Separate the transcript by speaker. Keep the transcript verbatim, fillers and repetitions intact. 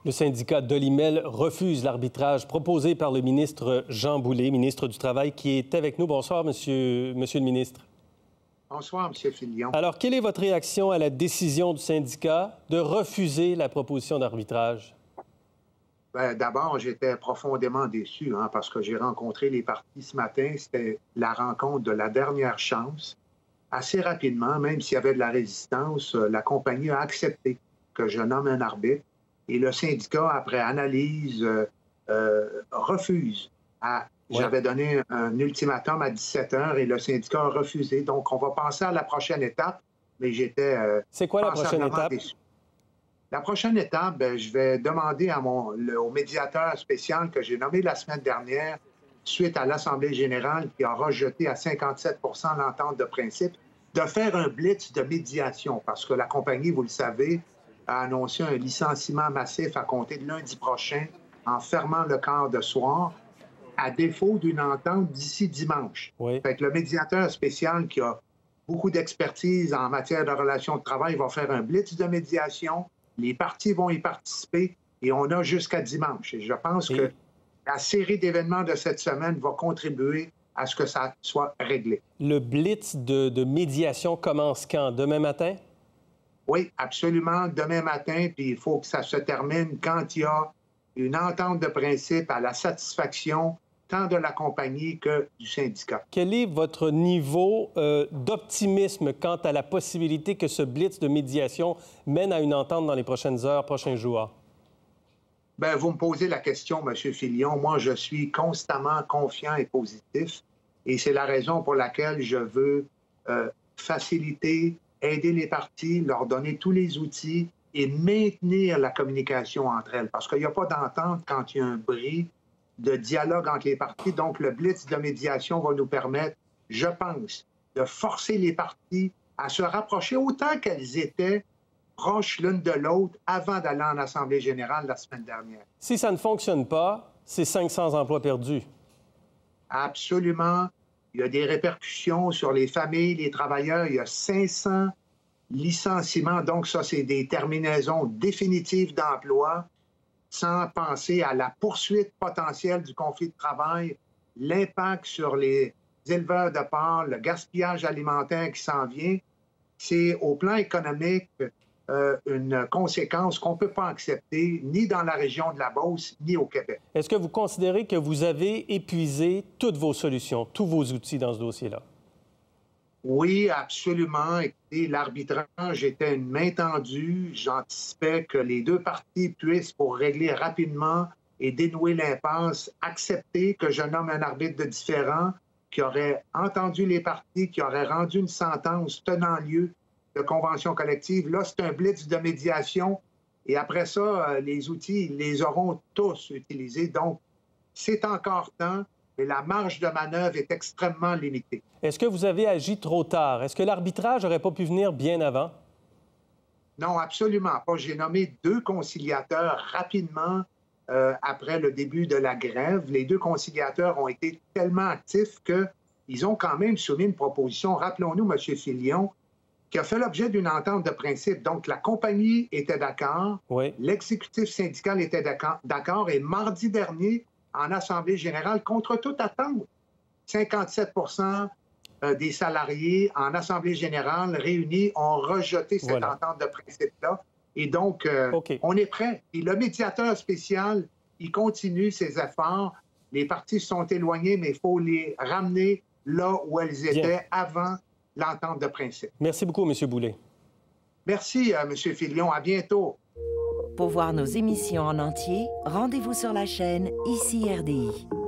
Speaker 1: Le syndicat Delimel refuse l'arbitrage proposé par le ministre Jean Boulet, ministre du Travail, qui est avec nous. Bonsoir, monsieur, monsieur le ministre.
Speaker 2: Bonsoir, M. Filion.
Speaker 1: Alors, quelle est votre réaction à la décision du syndicat de refuser la proposition d'arbitrage?
Speaker 2: Bien, d'abord, j'étais profondément déçu hein, parce que j'ai rencontré les partis ce matin. C'était la rencontre de la dernière chance. Assez rapidement, même s'il y avait de la résistance, la compagnie a accepté que je nomme un arbitre. Et le syndicat, après analyse, euh, euh, refuse. À... Ouais. J'avais donné un ultimatum à dix-sept heures et le syndicat a refusé. Donc, on va passer à la prochaine étape, mais j'étais... Euh,
Speaker 1: C'est quoi la prochaine étape? Déçu.
Speaker 2: La prochaine étape, bien, je vais demander à mon, le, au médiateur spécial que j'ai nommé la semaine dernière, suite à l'Assemblée générale qui a rejeté à cinquante-sept pour cent l'entente de principe, de faire un blitz de médiation. Parce que la compagnie, vous le savez, a annoncé un licenciement massif à compter de lundi prochain en fermant le quart de soir, à défaut d'une entente d'ici dimanche.
Speaker 1: Oui.
Speaker 2: Fait que le médiateur spécial qui a beaucoup d'expertise en matière de relations de travail va faire un blitz de médiation. Les partis vont y participer et on a jusqu'à dimanche. Et je pense et... que la série d'événements de cette semaine va contribuer à ce que ça soit réglé.
Speaker 1: Le blitz de, de médiation commence quand? Demain matin?
Speaker 2: Oui, absolument, demain matin, puis il faut que ça se termine quand il y a une entente de principe à la satisfaction tant de la compagnie que du syndicat.
Speaker 1: Quel est votre niveau euh, d'optimisme quant à la possibilité que ce blitz de médiation mène à une entente dans les prochaines heures, prochains jours?
Speaker 2: Bien, vous me posez la question, M. Filion. Moi, je suis constamment confiant et positif, et c'est la raison pour laquelle je veux euh, faciliter, aider les partis, leur donner tous les outils et maintenir la communication entre elles. Parce qu'il n'y a pas d'entente quand il y a un bris de dialogue entre les partis. Donc, le blitz de médiation va nous permettre, je pense, de forcer les partis à se rapprocher autant qu'elles étaient proches l'une de l'autre avant d'aller en Assemblée générale la semaine dernière.
Speaker 1: Si ça ne fonctionne pas, c'est cinq cents emplois perdus.
Speaker 2: Absolument. Il y a des répercussions sur les familles, les travailleurs. Il y a cinq cents licenciements. Donc, ça, c'est des terminaisons définitives d'emploi, sans penser à la poursuite potentielle du conflit de travail, l'impact sur les éleveurs de porc, le gaspillage alimentaire qui s'en vient. C'est au plan économique euh, une conséquence qu'on ne peut pas accepter, ni dans la région de la Beauce, ni au Québec.
Speaker 1: Est-ce que vous considérez que vous avez épuisé toutes vos solutions, tous vos outils dans ce dossier-là?
Speaker 2: Oui, absolument. Écoutez, l'arbitrage était une main tendue. J'anticipais que les deux parties puissent, pour régler rapidement et dénouer l'impasse, accepter que je nomme un arbitre de différent qui aurait entendu les parties, qui aurait rendu une sentence tenant lieu de convention collective. Là, c'est un blitz de médiation. Et après ça, les outils, ils les auront tous utilisés. Donc, c'est encore temps. Mais la marge de manœuvre est extrêmement limitée.
Speaker 1: Est-ce que vous avez agi trop tard? Est-ce que l'arbitrage n'aurait pas pu venir bien avant?
Speaker 2: Non, absolument pas. J'ai nommé deux conciliateurs rapidement euh, après le début de la grève. Les deux conciliateurs ont été tellement actifs qu'ils ont quand même soumis une proposition, rappelons-nous, M. Filion, qui a fait l'objet d'une entente de principe. Donc, la compagnie était d'accord,
Speaker 1: oui.
Speaker 2: L'exécutif syndical était d'accord, et mardi dernier, en Assemblée générale, contre toute attente, cinquante-sept pour cent des salariés en Assemblée générale réunis ont rejeté cette
Speaker 1: voilà.
Speaker 2: entente de principe-là. Et donc, euh,
Speaker 1: okay.
Speaker 2: on est prêt. Et le médiateur spécial, il continue ses efforts. Les partis se sont éloignés, mais il faut les ramener là où elles étaient Bien. avant l'entente de principe.
Speaker 1: Merci beaucoup, M. Boulet.
Speaker 2: Merci, euh, M. Filion. À bientôt.
Speaker 3: Pour voir nos émissions en entier, rendez-vous sur la chaîne Ici R D I.